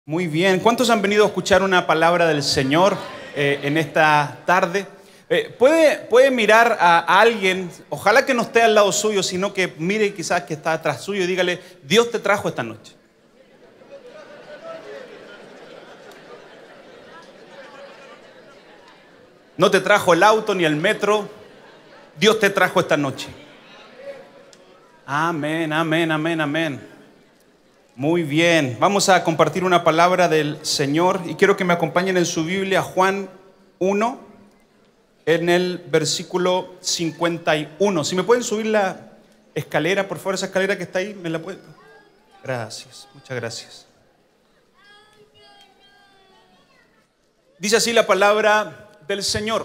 Muy bien. ¿Cuántos han venido a escuchar una palabra del Señor en esta tarde? ¿Puede mirar a alguien, ojalá que no esté al lado suyo, sino que mire quizás que está atrás suyo y dígale: Dios te trajo esta noche? No te trajo el auto ni el metro, Dios te trajo esta noche. Amén, amén, amén, amén. Muy bien, vamos a compartir una palabra del Señor y quiero que me acompañen en su Biblia, Juan 1, en el versículo 51. Si me pueden subir la escalera, por favor, esa escalera que está ahí, ¿me la pueden? Gracias, muchas gracias. Dice así la palabra del Señor: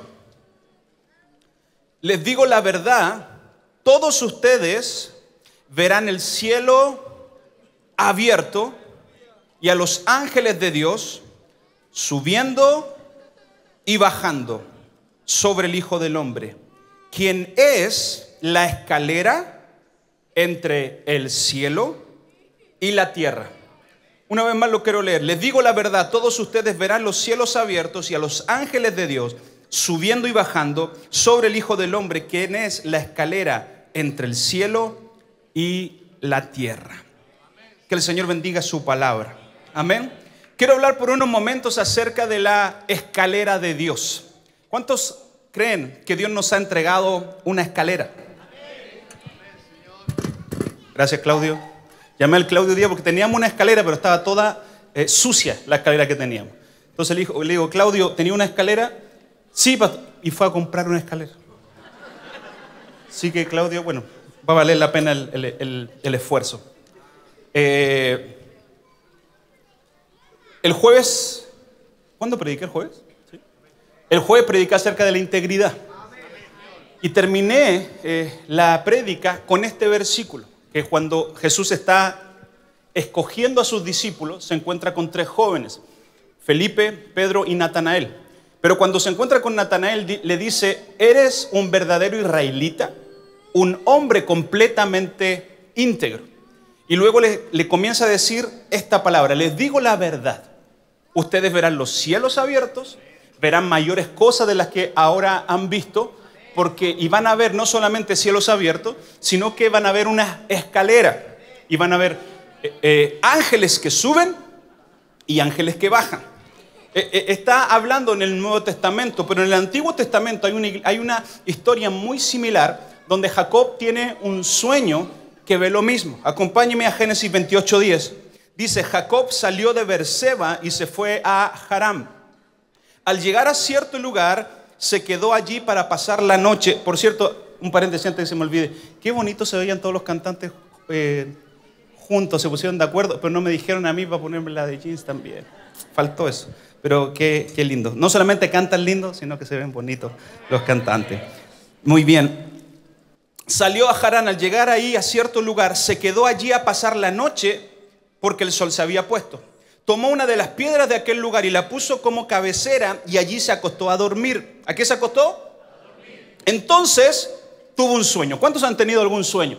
les digo la verdad, todos ustedes verán el cielo abierto y a los ángeles de Dios subiendo y bajando sobre el Hijo del Hombre, quien es la escalera entre el cielo y la tierra. Una vez más lo quiero leer. Les digo la verdad, todos ustedes verán los cielos abiertos y a los ángeles de Dios subiendo y bajando sobre el Hijo del Hombre, quien es la escalera entre el cielo y la tierra. Que el Señor bendiga su palabra. Amén. Quiero hablar por unos momentos acerca de la escalera de Dios. ¿Cuántos creen que Dios nos ha entregado una escalera? Gracias, Claudio. Llamé al Claudio Díaz porque teníamos una escalera, pero estaba toda sucia la escalera que teníamos. Entonces le digo, Claudio, ¿tenía una escalera? Sí, pastor. Y fue a comprar una escalera. Así que, Claudio, bueno, va a valer la pena el esfuerzo. El jueves, ¿cuándo prediqué el jueves? ¿Sí? El jueves prediqué acerca de la integridad y terminé la prédica con este versículo, que cuando Jesús está escogiendo a sus discípulos, se encuentra con tres jóvenes, Felipe, Pedro y Natanael. Pero cuando se encuentra con Natanael, le dice: ¿eres un verdadero israelita? Un hombre completamente íntegro. Y luego le comienza a decir esta palabra: les digo la verdad, ustedes verán los cielos abiertos, verán mayores cosas de las que ahora han visto, y van a ver no solamente cielos abiertos, sino que van a ver una escalera y van a ver ángeles que suben y ángeles que bajan. Está hablando en el Nuevo Testamento, pero en el Antiguo Testamento hay una historia muy similar donde Jacob tiene un sueño que ve lo mismo. Acompáñeme a Génesis 28:10. Dice: Jacob salió de Beerseba y se fue a Harán. Al llegar a cierto lugar, se quedó allí para pasar la noche. Por cierto, un paréntesis antes que se me olvide, qué bonito se veían todos los cantantes juntos, se pusieron de acuerdo, pero no me dijeron a mí para ponerme la de jeans también. Faltó eso, pero qué lindo. No solamente cantan lindo, sino que se ven bonitos los cantantes. Muy bien. Salió a Harán. Al llegar ahí a cierto lugar, se quedó allí a pasar la noche porque el sol se había puesto. Tomó una de las piedras de aquel lugar y la puso como cabecera y allí se acostó a dormir. ¿A qué se acostó? A dormir. Entonces tuvo un sueño. ¿Cuántos han tenido algún sueño?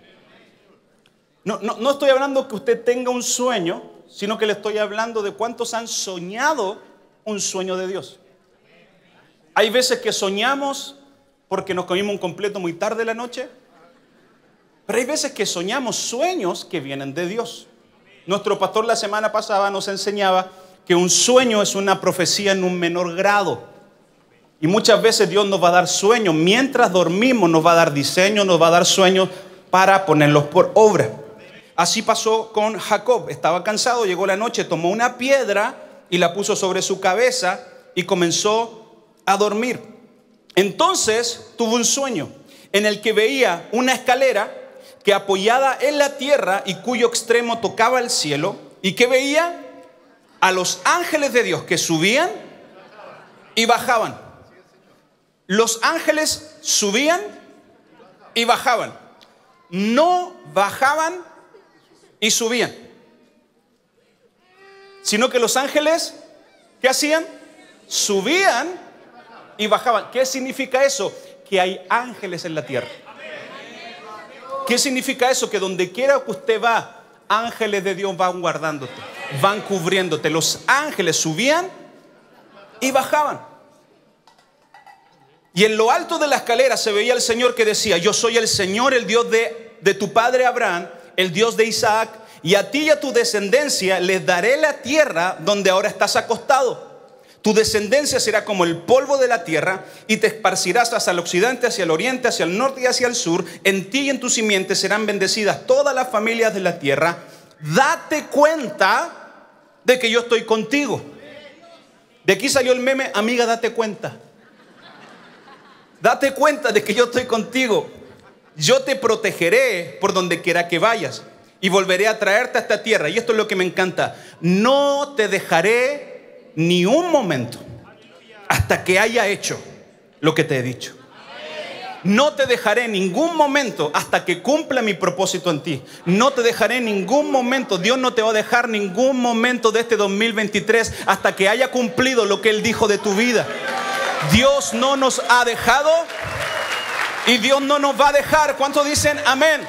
No estoy hablando que usted tenga un sueño, sino que le estoy hablando de cuántos han soñado un sueño de Dios. Hay veces que soñamos porque nos comimos un completo muy tarde la noche, pero hay veces que soñamos sueños que vienen de Dios. Nuestro pastor la semana pasada nos enseñaba que un sueño es una profecía en un menor grado. Y muchas veces Dios nos va a dar sueños. Mientras dormimos nos va a dar diseños, nos va a dar sueños para ponerlos por obra. Así pasó con Jacob. Estaba cansado, llegó la noche, tomó una piedra y la puso sobre su cabeza y comenzó a dormir. Entonces tuvo un sueño en el que veía una escalera que apoyada en la tierra y cuyo extremo tocaba el cielo, y que veía a los ángeles de Dios que subían y bajaban. Los ángeles subían y bajaban. No bajaban y subían, sino que los ángeles, ¿qué hacían? Subían y bajaban. ¿Qué significa eso? Que hay ángeles en la tierra. ¿Qué significa eso? Que donde quiera que usted va, ángeles de Dios van guardándote. van cubriéndote. Los ángeles subían y bajaban. Y en lo alto de la escalera se veía el Señor que decía: yo soy el Señor, el Dios de tu padre Abraham, el Dios de Isaac, y a ti y a tu descendencia les daré la tierra donde ahora estás acostado. Tu descendencia será como el polvo de la tierra, y te esparcirás hacia el occidente, hacia el oriente, hacia el norte y hacia el sur. En ti y en tu simiente serán bendecidas todas las familias de la tierra. Date cuenta de que yo estoy contigo. De aquí salió el meme: amiga, date cuenta. Date cuenta de que yo estoy contigo. Yo te protegeré por donde quiera que vayas y volveré a traerte a esta tierra. Y esto es lo que me encanta: no te dejaré ni un momento hasta que haya hecho lo que te he dicho. No te dejaré en ningún momento hasta que cumpla mi propósito en ti. No te dejaré en ningún momento. Dios no te va a dejar ningún momento de este 2023 hasta que haya cumplido lo que Él dijo de tu vida. Dios no nos ha dejado y Dios no nos va a dejar. ¿Cuántos dicen amén?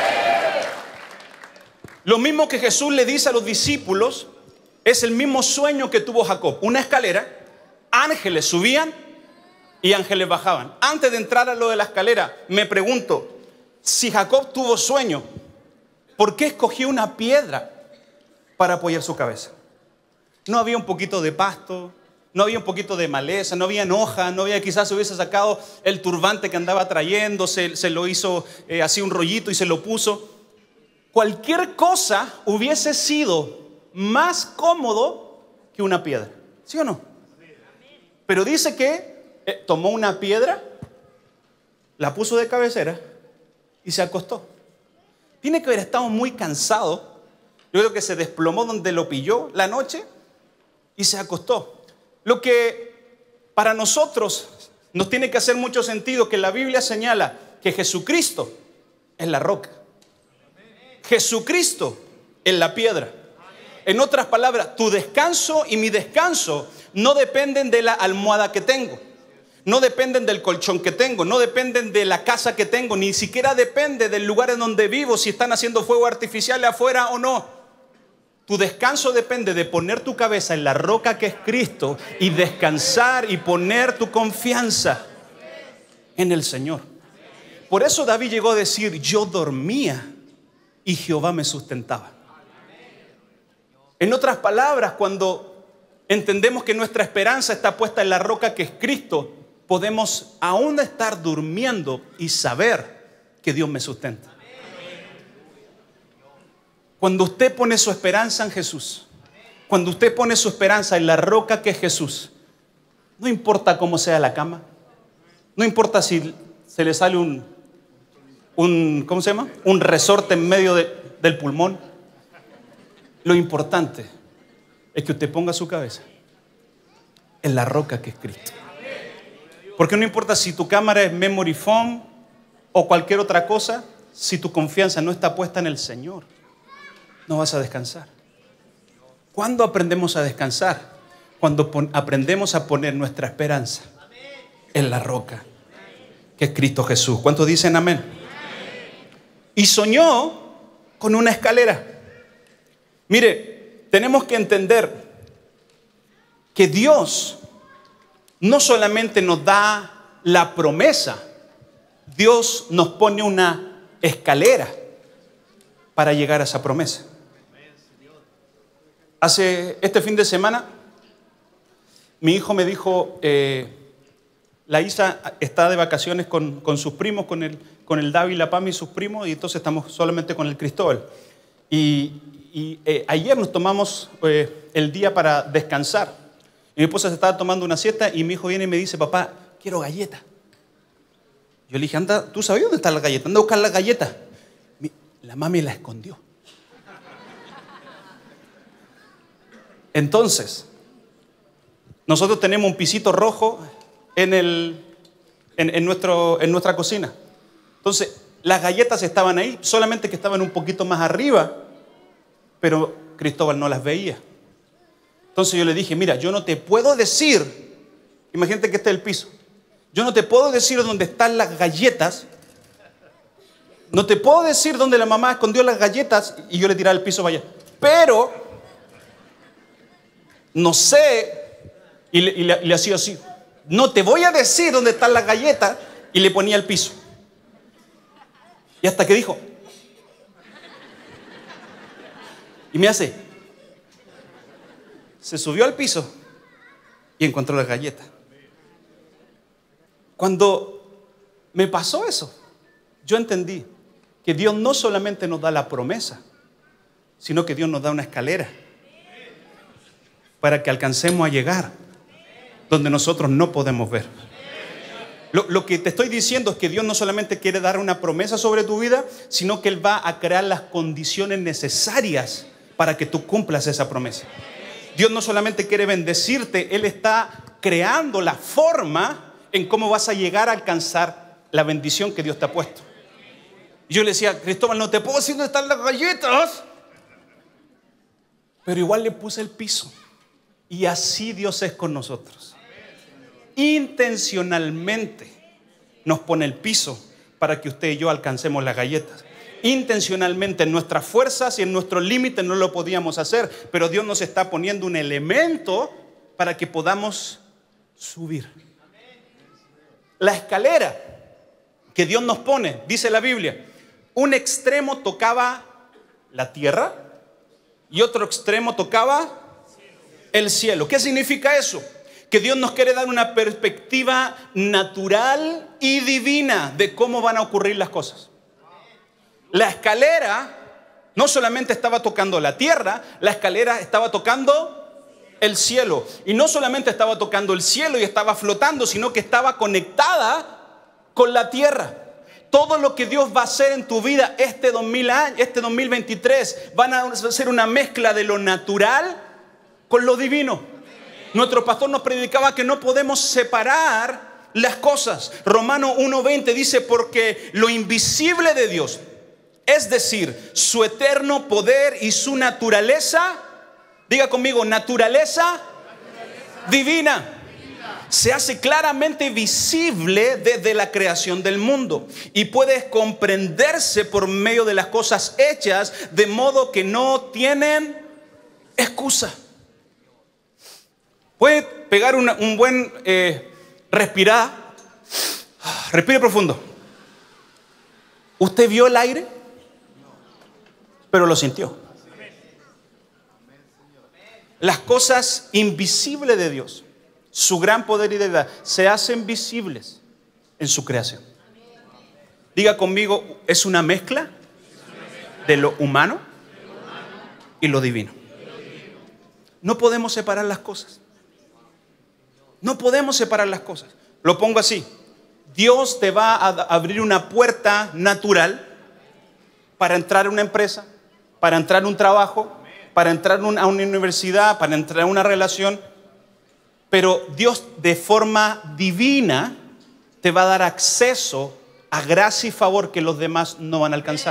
Lo mismo que Jesús le dice a los discípulos es el mismo sueño que tuvo Jacob. Una escalera, ángeles subían y ángeles bajaban. Antes de entrar a lo de la escalera, me pregunto, si Jacob tuvo sueño, ¿por qué escogió una piedra para apoyar su cabeza? ¿No había un poquito de pasto? ¿No había un poquito de maleza? ¿No había hojas? ¿No había, quizás se hubiese sacado el turbante que andaba trayendo, se lo hizo así un rollito y se lo puso? Cualquier cosa hubiese sido más cómodo que una piedra, ¿sí o no? Pero dice que tomó una piedra, la puso de cabecera y se acostó. Tiene que haber estado muy cansado. Yo creo que se desplomó donde lo pilló la noche y se acostó. Lo que para nosotros nos tiene que hacer mucho sentido, que la Biblia señala que Jesucristo es la roca. Jesucristo es la piedra. En otras palabras, tu descanso y mi descanso no dependen de la almohada que tengo, no dependen del colchón que tengo, no dependen de la casa que tengo, ni siquiera depende del lugar en donde vivo, si están haciendo fuego artificial afuera o no. Tu descanso depende de poner tu cabeza en la roca que es Cristo y descansar y poner tu confianza en el Señor. Por eso David llegó a decir: yo dormía y Jehová me sustentaba. En otras palabras, cuando entendemos que nuestra esperanza está puesta en la roca que es Cristo, podemos aún estar durmiendo y saber que Dios me sustenta. Cuando usted pone su esperanza en Jesús, cuando usted pone su esperanza en la roca que es Jesús, no importa cómo sea la cama, no importa si se le sale ¿cómo se llama? Un resorte en medio del pulmón. Lo importante es que usted ponga su cabeza en la roca que es Cristo. Porque no importa si tu cámara es memory foam o cualquier otra cosa, si tu confianza no está puesta en el Señor, no vas a descansar. ¿Cuándo aprendemos a descansar? Cuando aprendemos a poner nuestra esperanza en la roca que es Cristo Jesús. ¿Cuántos dicen amén? Y soñó con una escalera. Mire, tenemos que entender que Dios no solamente nos da la promesa, Dios nos pone una escalera para llegar a esa promesa. Este fin de semana, mi hijo me dijo, la Isa está de vacaciones con sus primos, con el David, la Pami y sus primos, y entonces estamos solamente con el Cristóbal. Y ayer nos tomamos el día para descansar. Y mi esposa se estaba tomando una siesta y mi hijo viene y me dice: papá, quiero galletas. Yo le dije: anda, ¿tú sabes dónde está la galleta? Anda a buscar la galleta. La mami la escondió. Entonces, nosotros tenemos un pisito rojo en nuestra cocina. Entonces, las galletas estaban ahí, solamente que estaban un poquito más arriba, pero Cristóbal no las veía. Entonces yo le dije: mira, yo no te puedo decir, imagínate que este es el piso, yo no te puedo decir dónde están las galletas, no te puedo decir dónde la mamá escondió las galletas y yo le tiraba al piso para allá, pero no sé, y le hacía así. No te voy a decir dónde están las galletas, y le ponía al piso. Y hasta que dijo, y me hace, se subió al piso y encontró las galletas. Cuando me pasó eso, yo entendí que Dios no solamente nos da la promesa, sino que Dios nos da una escalera para que alcancemos a llegar donde nosotros no podemos ver. Lo que te estoy diciendo es que Dios no solamente quiere dar una promesa sobre tu vida, sino que Él va a crear las condiciones necesarias para que tú cumplas esa promesa. Dios no solamente quiere bendecirte, Él está creando la forma en cómo vas a llegar a alcanzar la bendición que Dios te ha puesto. Y yo le decía, Cristóbal, no te puedo decir dónde están las galletas, pero igual le puse el piso. Y así Dios es con nosotros. Intencionalmente nos pone el piso para que usted y yo alcancemos las galletas. Intencionalmente, en nuestras fuerzas y en nuestros límites no lo podíamos hacer, pero Dios nos está poniendo un elemento para que podamos subir. La escalera que Dios nos pone, dice la Biblia, un extremo tocaba la tierra y otro extremo tocaba el cielo. ¿Qué significa eso? Que Dios nos quiere dar una perspectiva natural y divina de cómo van a ocurrir las cosas. La escalera no solamente estaba tocando la tierra, la escalera estaba tocando el cielo. Y no solamente estaba tocando el cielo y estaba flotando, sino que estaba conectada con la tierra. Todo lo que Dios va a hacer en tu vida este 2023 van a ser una mezcla de lo natural con lo divino. Nuestro pastor nos predicaba que no podemos separar las cosas. Romanos 1:20 dice, porque lo invisible de Dios, es decir, su eterno poder y su naturaleza, diga conmigo, naturaleza divina, se hace claramente visible desde la creación del mundo y puede comprenderse por medio de las cosas hechas, de modo que no tienen excusa. Puede pegar un buen respirar. Respire profundo. ¿Usted vio el aire? Pero lo sintió. Las cosas invisibles de Dios, su gran poder y deidad, se hacen visibles en su creación. Diga conmigo, es una mezcla de lo humano y lo divino. No podemos separar las cosas. No podemos separar las cosas. Lo pongo así. Dios te va a abrir una puerta natural para entrar a una empresa, para entrar a un trabajo, para entrar a una universidad, para entrar a una relación. Pero Dios de forma divina te va a dar acceso a gracia y favor que los demás no van a alcanzar.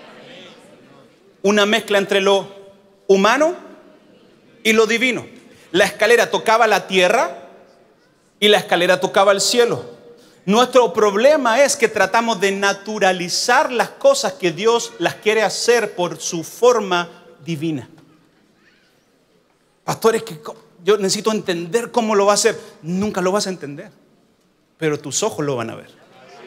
Una mezcla entre lo humano y lo divino. La escalera tocaba la tierra y la escalera tocaba el cielo. Nuestro problema es que tratamos de naturalizar las cosas que Dios las quiere hacer por su forma divina. Pastor, es que yo necesito entender cómo lo va a hacer. Nunca lo vas a entender, pero tus ojos lo van a ver.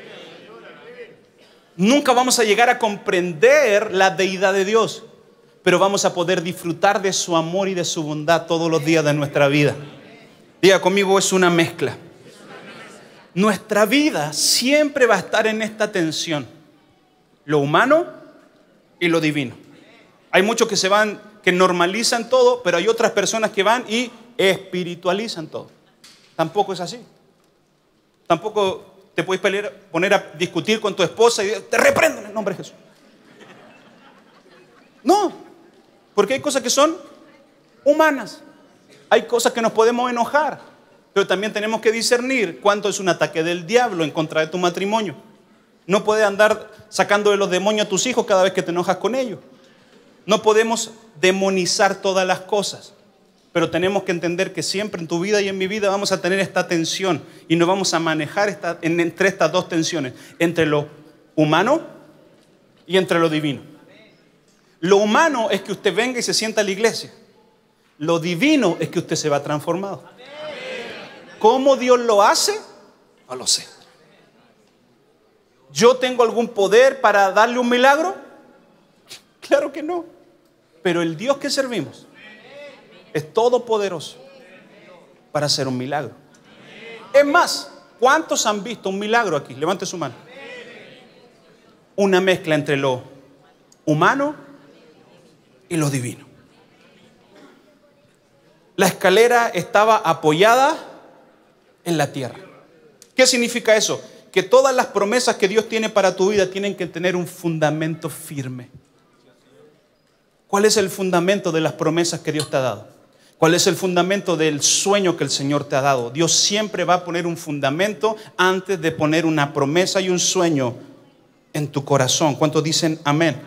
Nunca vamos a llegar a comprender la deidad de Dios, pero vamos a poder disfrutar de su amor y de su bondad todos los días de nuestra vida. Diga conmigo, es una mezcla. Nuestra vida siempre va a estar en esta tensión, lo humano y lo divino. Hay muchos que normalizan todo, pero hay otras personas que van y espiritualizan todo. Tampoco es así. Tampoco te puedes poner a discutir con tu esposa y te reprendo en el nombre de Jesús. No, porque hay cosas que son humanas. Hay cosas que nos podemos enojar, pero también tenemos que discernir cuánto es un ataque del diablo en contra de tu matrimonio. No puedes andar sacando de los demonios a tus hijos cada vez que te enojas con ellos. No podemos demonizar todas las cosas, pero tenemos que entender que siempre en tu vida y en mi vida vamos a tener esta tensión y nos vamos a manejar entre estas dos tensiones, entre lo humano y entre lo divino. Lo humano es que usted venga y se sienta a la iglesia. Lo divino es que usted se va transformado. ¿Cómo Dios lo hace? No lo sé. ¿Yo tengo algún poder para darle un milagro? Claro que no. Pero el Dios que servimos es todopoderoso para hacer un milagro. Es más, ¿cuántos han visto un milagro aquí? Levante su mano. Una mezcla entre lo humano y lo divino. La escalera estaba apoyada en la tierra. ¿Qué significa eso? Que todas las promesas que Dios tiene para tu vida tienen que tener un fundamento firme. ¿Cuál es el fundamento de las promesas que Dios te ha dado? ¿Cuál es el fundamento del sueño que el Señor te ha dado? Dios siempre va a poner un fundamento antes de poner una promesa y un sueño en tu corazón. ¿Cuántos dicen amén?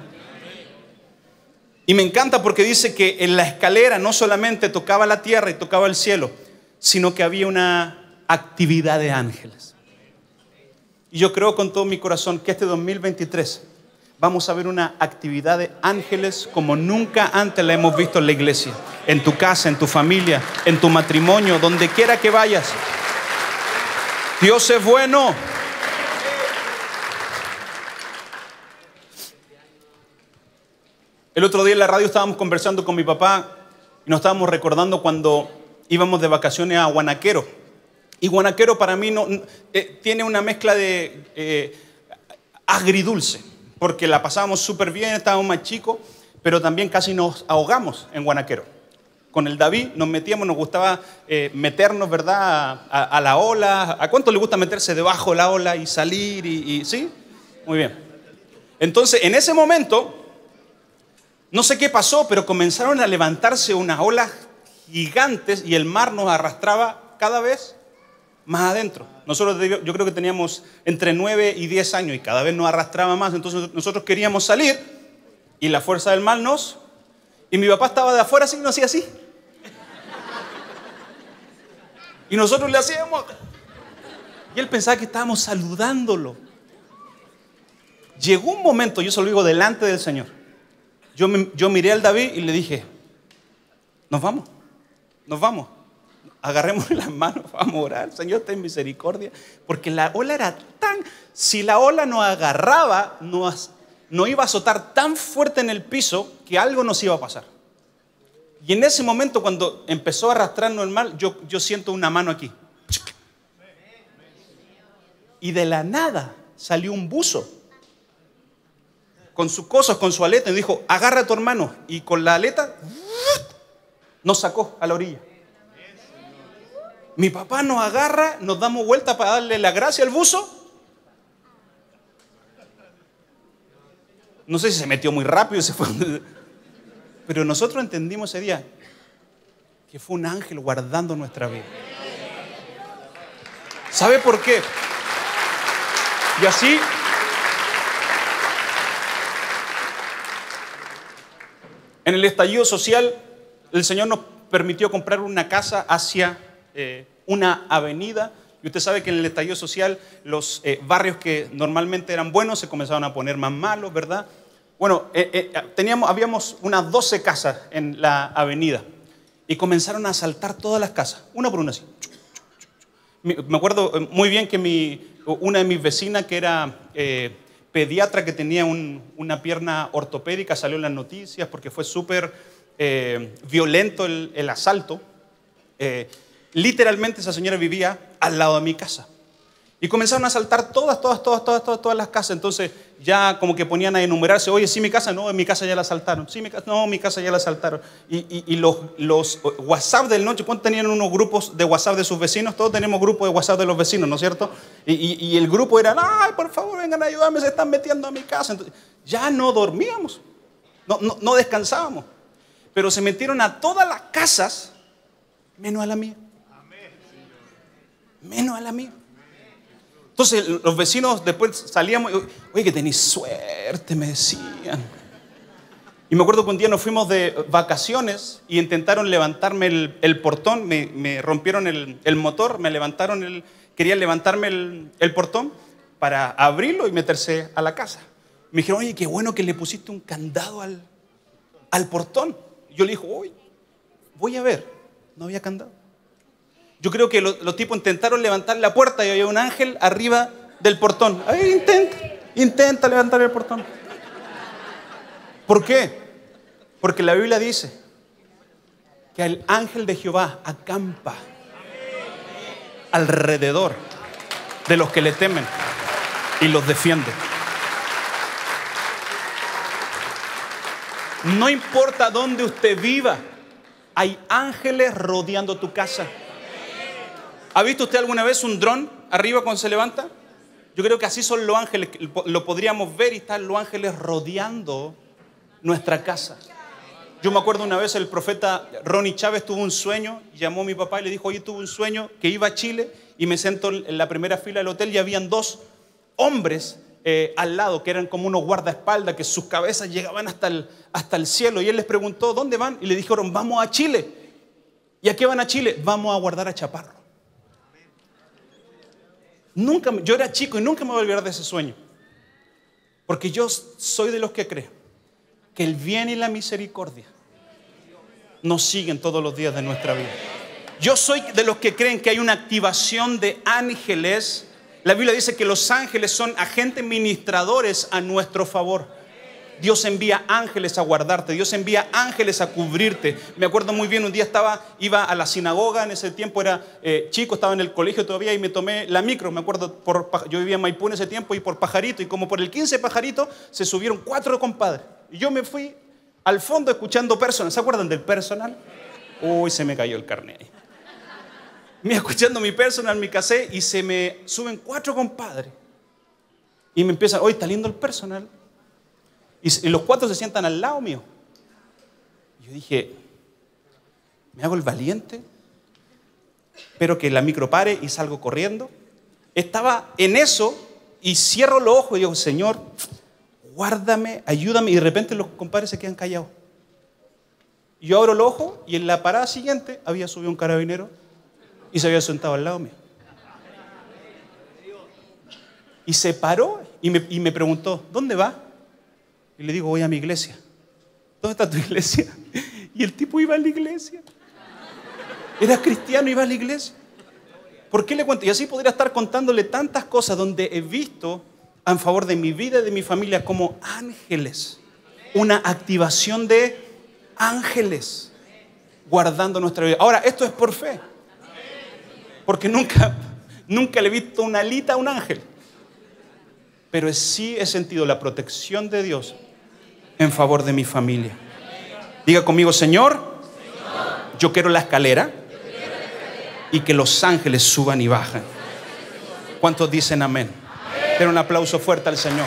Y me encanta porque dice que en la escalera no solamente tocaba la tierra y tocaba el cielo, sino que había una actividad de ángeles. Y yo creo con todo mi corazón que este 2023 vamos a ver una actividad de ángeles como nunca antes la hemos visto en la iglesia, en tu casa, en tu familia, en tu matrimonio, donde quiera que vayas. Dios es bueno. El otro día en la radio estábamos conversando con mi papá y nos estábamos recordando cuando íbamos de vacaciones a Guanaquero. Y Guanaquero para mí tiene una mezcla de agridulce, porque la pasábamos súper bien, estábamos más chicos, pero también casi nos ahogamos en Guanaquero. Con el David nos metíamos, nos gustaba meternos, ¿verdad?, a la ola. ¿A cuánto le gusta meterse debajo de la ola y salir? ¿Sí? Muy bien. Entonces, en ese momento, no sé qué pasó, pero comenzaron a levantarse unas olas gigantes y el mar nos arrastraba cada vez más adentro. Nosotros, yo creo que teníamos entre 9 y 10 años y cada vez nos arrastraba más. Entonces nosotros queríamos salir y la fuerza del mar nos... Y mi papá estaba de afuera así y nos hacía así. Y nosotros le hacíamos... Y él pensaba que estábamos saludándolo. Llegó un momento, yo se lo digo delante del Señor. Yo miré al David y le dije, nos vamos. Agarremos las manos, vamos a orar. Señor, ten misericordia. Porque la ola era tan... Si la ola nos agarraba, no iba a azotar tan fuerte en el piso que algo nos iba a pasar. Y en ese momento, cuando empezó a arrastrarnos el mar, yo siento una mano aquí. Y de la nada salió un buzo con sus cosas, con su aleta, y dijo, agarra a tu hermano. Y con la aleta nos sacó a la orilla. Mi papá nos agarra, nos damos vuelta para darle la gracia al buzo. No sé si se metió muy rápido, se fue. Pero nosotros entendimos ese día que fue un ángel guardando nuestra vida. ¿Sabe por qué? Y así, en el estallido social, el Señor nos permitió comprar una casa hacia una avenida. Y usted sabe que en el estallido social los barrios que normalmente eran buenos se comenzaron a poner más malos, ¿verdad? Bueno, habíamos unas 12 casas en la avenida y comenzaron a asaltar todas las casas, una por una así. Me acuerdo muy bien que una de mis vecinas, que era pediatra, que tenía una pierna ortopédica, salió en las noticias porque fue súper violento el asalto. Literalmente esa señora vivía al lado de mi casa. Y comenzaron a asaltar todas las casas. Entonces ya como que ponían a enumerarse. Oye, sí, mi casa, no, en mi casa ya la asaltaron. Sí, mi casa ya la asaltaron. Y los WhatsApp del noche, ¿cuántos tenían unos grupos de WhatsApp de sus vecinos? Todos tenemos grupos de WhatsApp de los vecinos, ¿no es cierto? Y el grupo era, ay, por favor, vengan a ayudarme, se están metiendo a mi casa. Entonces, ya no dormíamos, no descansábamos. Pero se metieron a todas las casas, menos a la mía. Menos a la mía. Entonces los vecinos después salíamos, oye, que tenéis suerte, me decían. Y me acuerdo que un día nos fuimos de vacaciones y intentaron levantarme el portón, me rompieron el motor, querían levantarme el portón para abrirlo y meterse a la casa. Me dijeron, oye, qué bueno que le pusiste un candado al portón. Y yo le dije, oye, voy a ver, no había candado. Yo creo que los tipos intentaron levantar la puerta y había un ángel arriba del portón. A ver, intenta levantar el portón. ¿Por qué? Porque la Biblia dice que el ángel de Jehová acampa alrededor de los que le temen y los defiende. No importa dónde usted viva, hay ángeles rodeando tu casa. ¿Ha visto usted alguna vez un dron arriba cuando se levanta? Yo creo que así son los ángeles. Lo podríamos ver y están los ángeles rodeando nuestra casa. Yo me acuerdo una vez el profeta Ronnie Chávez tuvo un sueño, llamó a mi papá y le dijo, oye, tuve un sueño que iba a Chile y me sento en la primera fila del hotel y habían dos hombres al lado que eran como unos guardaespaldas que sus cabezas llegaban hasta el cielo y él les preguntó, ¿dónde van? Y le dijeron, vamos a Chile. ¿Y a qué van a Chile? Vamos a guardar a Chaparro. Yo era chico y nunca me voy a olvidar de ese sueño. Porque yo soy de los que creen que el bien y la misericordia nos siguen todos los días de nuestra vida. Yo soy de los que creen que hay una activación de ángeles. La Biblia dice que los ángeles son agentes ministradores a nuestro favor. Dios envía ángeles a guardarte. Dios envía ángeles a cubrirte. Me acuerdo muy bien, un día iba a la sinagoga. En ese tiempo era chico, estaba en el colegio todavía y me tomé la micro. Me acuerdo, yo vivía en Maipú en ese tiempo y por Pajarito. Y como por el 15 Pajarito se subieron 4 compadres. Y yo me fui al fondo escuchando Personal. ¿Se acuerdan del Personal? Uy, se me cayó el carnet ahí. Me escuchando mi Personal, mi cassette, y se me suben 4 compadres. Y me empiezan, oye, está lindo el Personal. Y los 4 se sientan al lado mío. Yo dije, me hago el valiente, espero que la micro pare y salgo corriendo. Estaba en eso y cierro los ojos y digo, Señor, guárdame, ayúdame. Y de repente los compadres se quedan callados. Y yo abro los ojos y en la parada siguiente había subido un carabinero y se había sentado al lado mío. Y se paró y me preguntó, ¿dónde va? Y le digo, voy a mi iglesia. ¿Dónde está tu iglesia? Y el tipo iba a la iglesia. Era cristiano, iba a la iglesia. ¿Por qué le cuento? Y así podría estar contándole tantas cosas donde he visto en favor de mi vida y de mi familia como ángeles. Una activación de ángeles guardando nuestra vida. Ahora, esto es por fe. Porque nunca le he visto una alita a un ángel. Pero sí he sentido la protección de Dios en favor de mi familia. Diga conmigo, Señor, yo quiero la escalera y que los ángeles suban y bajen. ¿Cuántos dicen amén? Den un aplauso fuerte al Señor.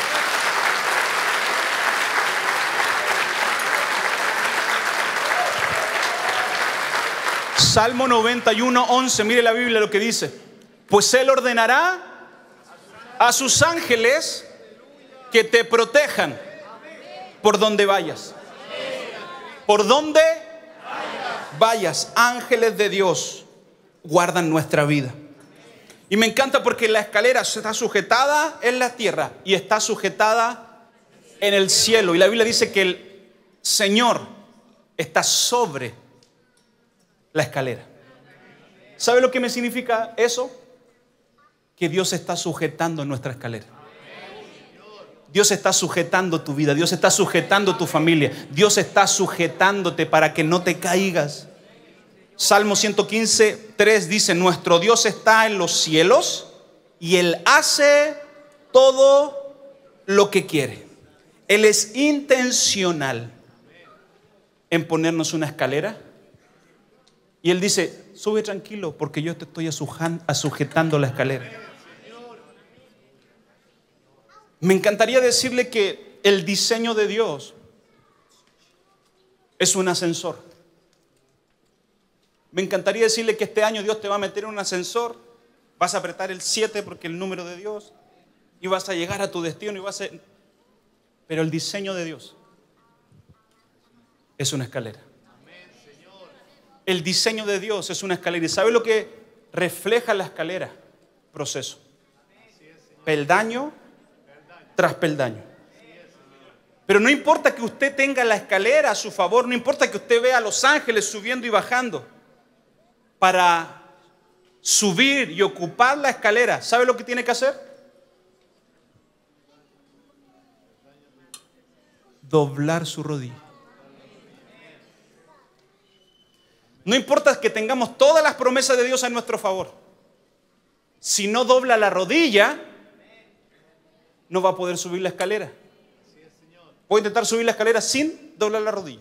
Salmo 91:11, mire la Biblia lo que dice. Pues Él ordenará a sus ángeles que te protejan por donde vayas. Por donde vayas, ángeles de Dios guardan nuestra vida. Y me encanta porque la escalera está sujetada en la tierra y está sujetada en el cielo. Y la Biblia dice que el Señor está sobre la escalera. ¿Sabe lo que me significa eso? Que Dios está sujetando nuestra escalera. Dios está sujetando tu vida. Dios está sujetando tu familia. Dios está sujetándote para que no te caigas. Salmo 115:3 dice, nuestro Dios está en los cielos y Él hace todo lo que quiere. Él es intencional en ponernos una escalera. Y Él dice, sube tranquilo porque yo te estoy sujetando la escalera. Me encantaría decirle que el diseño de Dios es un ascensor. Me encantaría decirle que este año Dios te va a meter en un ascensor, vas a apretar el 7 porque es el número de Dios y vas a llegar a tu destino Pero el diseño de Dios es una escalera. El diseño de Dios es una escalera. ¿Y sabe lo que refleja la escalera? Proceso. Peldaño tras peldaño. Pero no importa que usted tenga la escalera a su favor, no importa que usted vea a los ángeles subiendo y bajando. Para subir y ocupar la escalera, ¿sabe lo que tiene que hacer? Doblar su rodilla. No importa que tengamos todas las promesas de Dios a nuestro favor. Si no dobla la rodilla, no va a poder subir la escalera. Voy a intentar subir la escalera sin doblar la rodilla.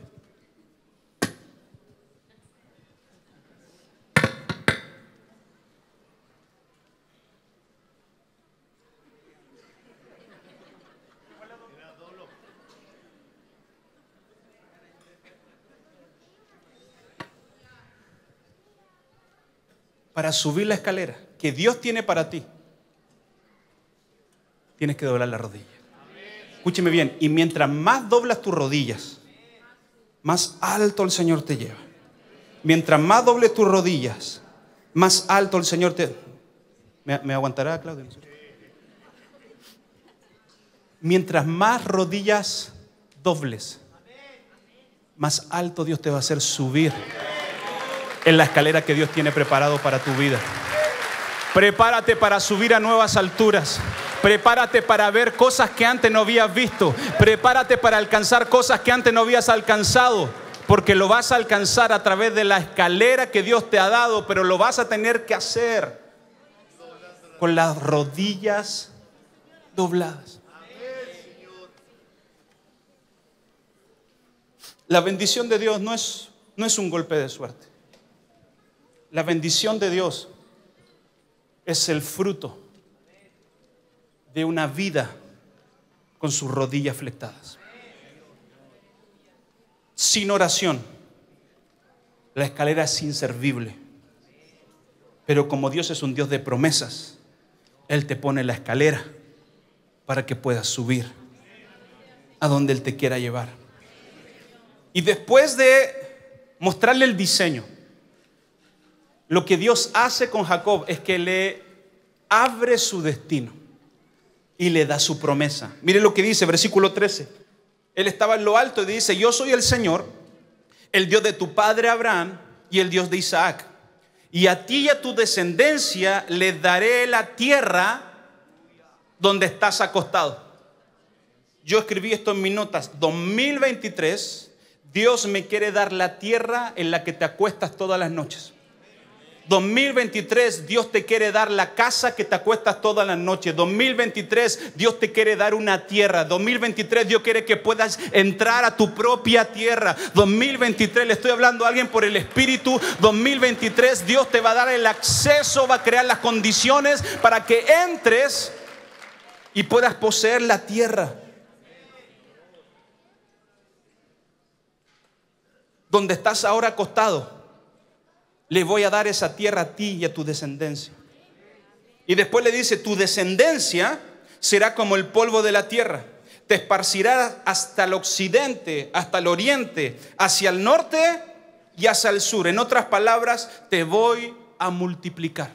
Para subir la escalera que Dios tiene para ti, tienes que doblar la rodilla. Escúcheme bien, y mientras más doblas tus rodillas, más alto el Señor te lleva. Mientras más dobles tus rodillas, más alto el Señor te... ¿Me aguantará, Claudio? Mientras más rodillas dobles, más alto Dios te va a hacer subir en la escalera que Dios tiene preparado para tu vida. Prepárate para subir a nuevas alturas. Prepárate para ver cosas que antes no habías visto. Prepárate para alcanzar cosas que antes no habías alcanzado. Porque lo vas a alcanzar a través de la escalera que Dios te ha dado, pero lo vas a tener que hacer con las rodillas dobladas. La bendición de Dios no es un golpe de suerte. La bendición de Dios es el fruto de una vida con sus rodillas flectadas. Sin oración, la escalera es inservible. Pero como Dios es un Dios de promesas, Él te pone la escalera para que puedas subir a donde Él te quiera llevar. Y después de mostrarle el diseño, lo que Dios hace con Jacob es que le abre su destino y le da su promesa. Mire lo que dice, versículo 13. Él estaba en lo alto y dice: yo soy el Señor, el Dios de tu padre Abraham y el Dios de Isaac. Y a ti y a tu descendencia les daré la tierra donde estás acostado. Yo escribí esto en mis notas. 2023, Dios me quiere dar la tierra en la que te acuestas todas las noches. 2023, Dios te quiere dar la casa que te acuestas todas las noches. 2023, Dios te quiere dar una tierra. 2023, Dios quiere que puedas entrar a tu propia tierra. 2023, le estoy hablando a alguien por el Espíritu. 2023, Dios te va a dar el acceso, va a crear las condiciones para que entres y puedas poseer la tierra. Donde estás ahora acostado, le voy a dar esa tierra a ti y a tu descendencia. Y después le dice: tu descendencia será como el polvo de la tierra. Te esparcirá hasta el occidente, hasta el oriente, hacia el norte y hacia el sur. En otras palabras, te voy a multiplicar.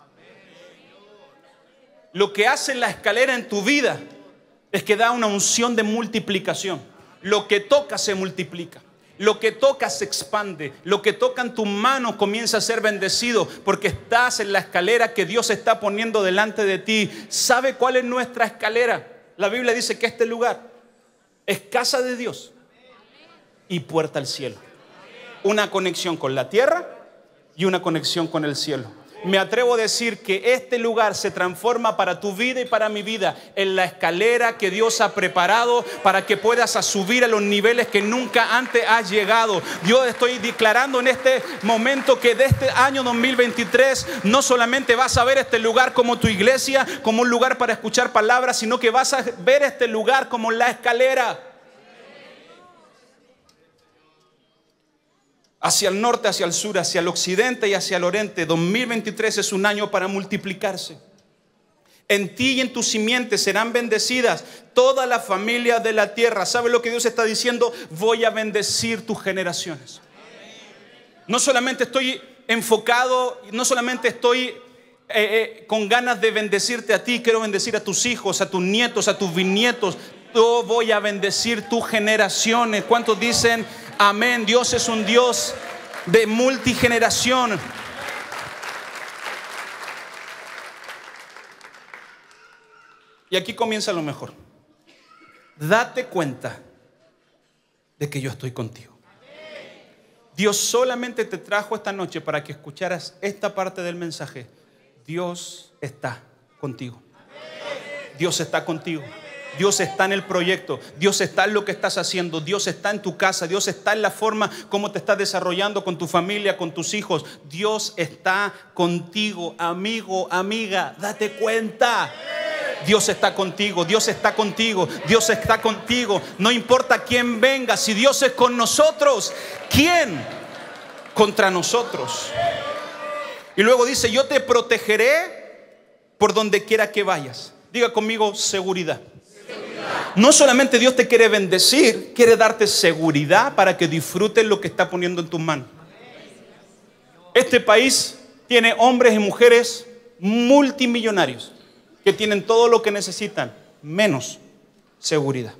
Lo que hace la escalera en tu vida es que da una unción de multiplicación. Lo que toca se multiplica. Lo que toca se expande. Lo que toca en tu mano comienza a ser bendecido, porque estás en la escalera que Dios está poniendo delante de ti. ¿Sabe cuál es nuestra escalera? La Biblia dice que este lugar es casa de Dios y puerta al cielo. Una conexión con la tierra y una conexión con el cielo. Me atrevo a decir que este lugar se transforma para tu vida y para mi vida en la escalera que Dios ha preparado para que puedas subir a los niveles que nunca antes has llegado. Yo estoy declarando en este momento que de este año 2023 no solamente vas a ver este lugar como tu iglesia, como un lugar para escuchar palabras, sino que vas a ver este lugar como la escalera. Hacia el norte, hacia el sur, hacia el occidente y hacia el oriente. 2023 es un año para multiplicarse. En ti y en tus simientes serán bendecidas todas las familias de la tierra. ¿Sabe lo que Dios está diciendo? Voy a bendecir tus generaciones. No solamente estoy enfocado, no solamente estoy con ganas de bendecirte a ti, quiero bendecir a tus hijos, a tus nietos, a tus bisnietos. Yo voy a bendecir tus generaciones. ¿Cuántos dicen amén? Dios es un Dios de multigeneración. Y aquí comienza lo mejor. Date cuenta de que yo estoy contigo. Dios solamente te trajo esta noche para que escucharas esta parte del mensaje. Dios está contigo. Dios está contigo. Dios está en el proyecto. Dios está en lo que estás haciendo. Dios está en tu casa. Dios está en la forma como te estás desarrollando con tu familia, con tus hijos. Dios está contigo, amigo, amiga. Date cuenta. Dios está contigo, Dios está contigo, Dios está contigo. No importa quién venga, si Dios es con nosotros, ¿quién contra nosotros? Y luego dice, yo te protegeré por donde quiera que vayas. Diga conmigo, seguridad. No solamente Dios te quiere bendecir, quiere darte seguridad para que disfrutes lo que está poniendo en tus manos. Este país tiene hombres y mujeres multimillonarios que tienen todo lo que necesitan, menos seguridad.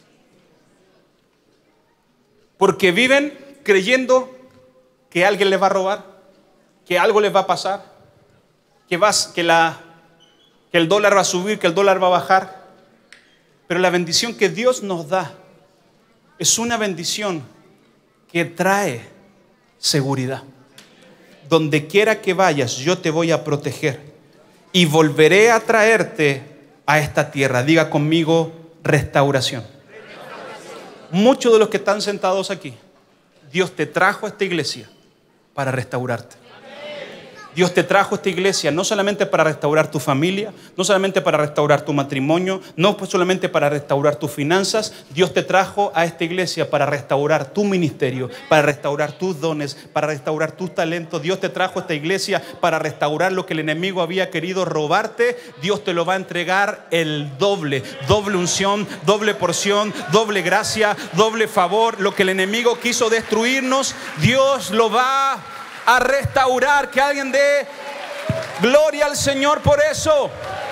Porque viven creyendo que alguien les va a robar, que algo les va a pasar, que el dólar va a subir, que el dólar va a bajar. Pero la bendición que Dios nos da es una bendición que trae seguridad. Donde quiera que vayas, yo te voy a proteger. Y volveré a traerte a esta tierra. Diga conmigo, restauración. Muchos de los que están sentados aquí, Dios te trajo a esta iglesia para restaurarte. Dios te trajo a esta iglesia no solamente para restaurar tu familia, no solamente para restaurar tu matrimonio, no solamente para restaurar tus finanzas. Dios te trajo a esta iglesia para restaurar tu ministerio, para restaurar tus dones, para restaurar tus talentos. Dios te trajo a esta iglesia para restaurar lo que el enemigo había querido robarte. Dios te lo va a entregar el doble, doble unción, doble porción, doble gracia, doble favor. Lo que el enemigo quiso destruirnos, Dios lo va a restaurar. Que alguien dé gloria al Señor por eso.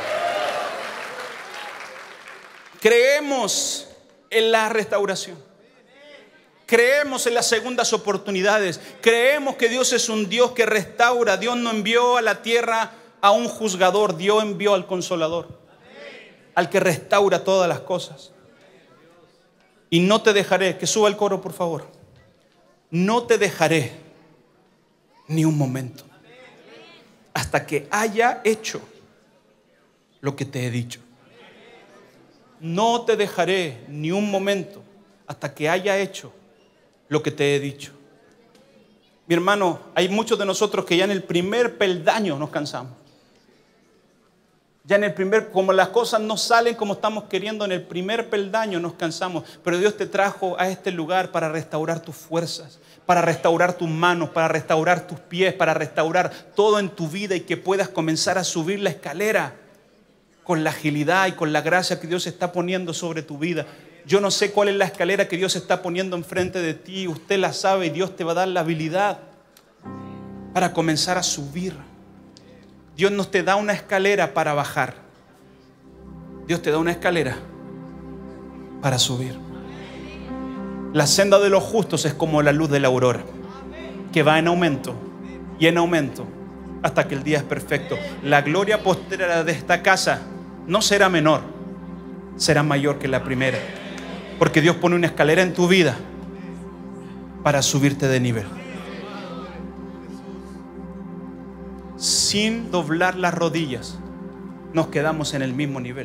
Creemos en la restauración. Creemos en las segundas oportunidades. Creemos que Dios es un Dios que restaura. Dios no envió a la tierra a un juzgador. Dios envió al Consolador, al que restaura todas las cosas. Y no te dejaré, que suba el coro por favor. No te dejaré ni un momento hasta que haya hecho lo que te he dicho. No te dejaré ni un momento hasta que haya hecho lo que te he dicho. Mi hermano, hay muchos de nosotros que ya en el primer peldaño nos cansamos. Ya en el como las cosas no salen como estamos queriendo, en el primer peldaño nos cansamos. Pero Dios te trajo a este lugar para restaurar tus fuerzas, para restaurar tus manos, para restaurar tus pies, para restaurar todo en tu vida y que puedas comenzar a subir la escalera con la agilidad y con la gracia que Dios está poniendo sobre tu vida. Yo no sé cuál es la escalera que Dios está poniendo enfrente de ti. Usted la sabe y Dios te va a dar la habilidad para comenzar a subir. Dios no te da una escalera para bajar. Dios te da una escalera para subir. La senda de los justos es como la luz de la aurora, que va en aumento y en aumento hasta que el día es perfecto. La gloria postrera de esta casa no será menor, será mayor que la primera. Porque Dios pone una escalera en tu vida para subirte de nivel. Sin doblar las rodillas, nos quedamos en el mismo nivel.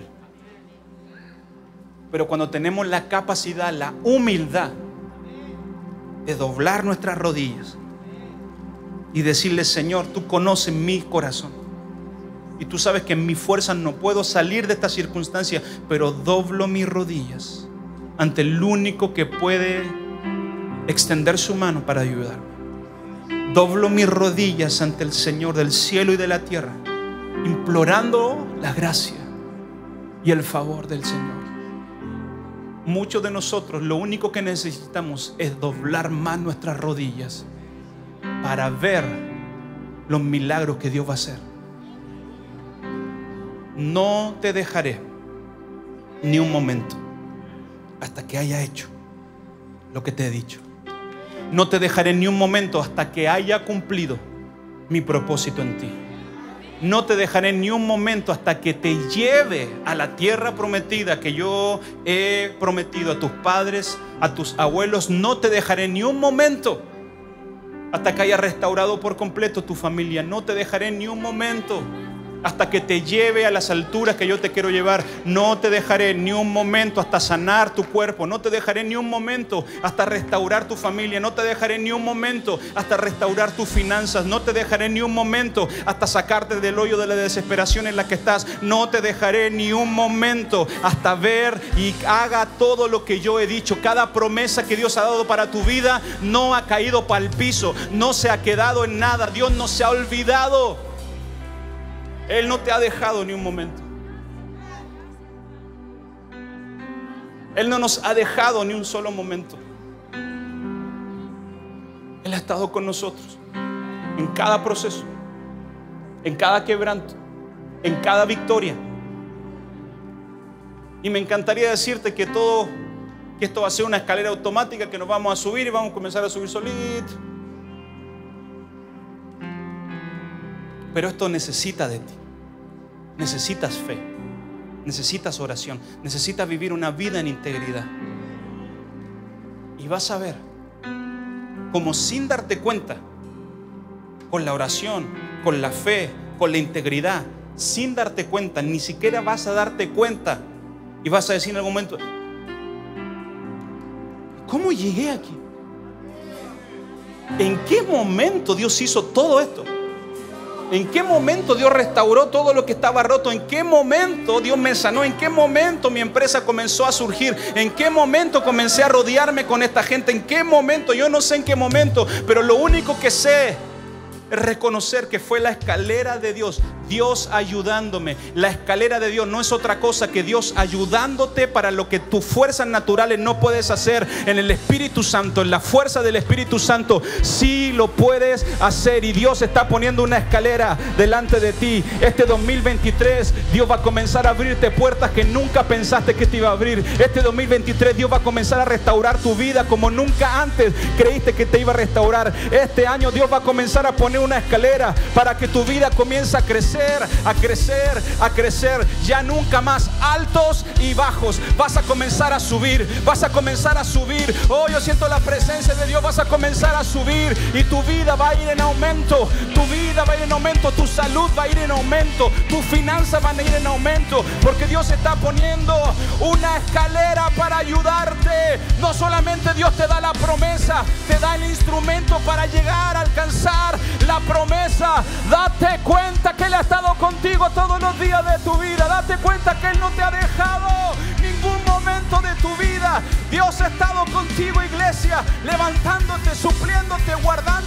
Pero cuando tenemos la capacidad, la humildad de doblar nuestras rodillas y decirle: Señor, tú conoces mi corazón y tú sabes que en mi fuerza no puedo salir de esta circunstancia, pero doblo mis rodillas ante el único que puede extender su mano para ayudarme. Doblo mis rodillas ante el Señor del cielo y de la tierra, implorando la gracia y el favor del Señor. Muchos de nosotros lo único que necesitamos es doblar más nuestras rodillas para ver los milagros que Dios va a hacer. No te dejaré ni un momento hasta que haya hecho lo que te he dicho. No te dejaré ni un momento hasta que haya cumplido mi propósito en ti. No te dejaré ni un momento hasta que te lleve a la tierra prometida que yo he prometido a tus padres, a tus abuelos. No te dejaré ni un momento hasta que haya restaurado por completo tu familia. No te dejaré ni un momento hasta que te lleve a las alturas que yo te quiero llevar. No te dejaré ni un momento hasta sanar tu cuerpo. No te dejaré ni un momento hasta restaurar tu familia. No te dejaré ni un momento hasta restaurar tus finanzas. No te dejaré ni un momento hasta sacarte del hoyo de la desesperación en la que estás. No te dejaré ni un momento hasta ver y haga todo lo que yo he dicho. Cada promesa que Dios ha dado para tu vida no ha caído para el piso, no se ha quedado en nada. Dios no se ha olvidado. Él no te ha dejado ni un momento. Él no nos ha dejado ni un solo momento. Él ha estado con nosotros en cada proceso, en cada quebranto, en cada victoria. Y me encantaría decirte que esto va a ser una escalera automática, que nos vamos a subir y vamos a comenzar a subir solito. Pero esto necesita de ti. Necesitas fe, necesitas oración, necesitas vivir una vida en integridad. Y vas a ver como, sin darte cuenta, con la oración, con la fe, con la integridad, sin darte cuenta, ni siquiera vas a darte cuenta, y vas a decir en algún momento: ¿cómo llegué aquí? ¿En qué momento Dios hizo todo esto? ¿En qué momento Dios restauró todo lo que estaba roto? ¿En qué momento Dios me sanó? ¿En qué momento mi empresa comenzó a surgir? ¿En qué momento comencé a rodearme con esta gente? ¿En qué momento? Yo no sé en qué momento, pero lo único que sé es reconocer que fue la escalera de Dios, Dios ayudándome. La escalera de Dios no es otra cosa que Dios ayudándote para lo que tus fuerzas naturales no puedes hacer. En el Espíritu Santo, en la fuerza del Espíritu Santo, sí lo puedes hacer. Y Dios está poniendo una escalera delante de ti. Este 2023 Dios va a comenzar a abrirte puertas que nunca pensaste que te iba a abrir. Este 2023 Dios va a comenzar a restaurar tu vida como nunca antes creíste que te iba a restaurar. Este año Dios va a comenzar a poner una escalera para que tu vida comience a crecer, a crecer, a crecer. Ya nunca más altos y bajos. Vas a comenzar a subir, vas a comenzar a subir. Oh, yo siento la presencia de Dios. Vas a comenzar a subir y tu vida va a ir en aumento. Tu vida va a ir en aumento, tu salud va a ir en aumento, tus finanzas van a ir en aumento, porque Dios está poniendo una escalera para ayudarte. No solamente Dios te da la promesa, te da el instrumento para llegar a alcanzar la promesa. Date cuenta que Él ha estado contigo todos los días de tu vida. Date cuenta que Él no te ha dejado ningún momento de tu vida. Dios ha estado contigo, iglesia, levantándote, supliéndote, guardándote.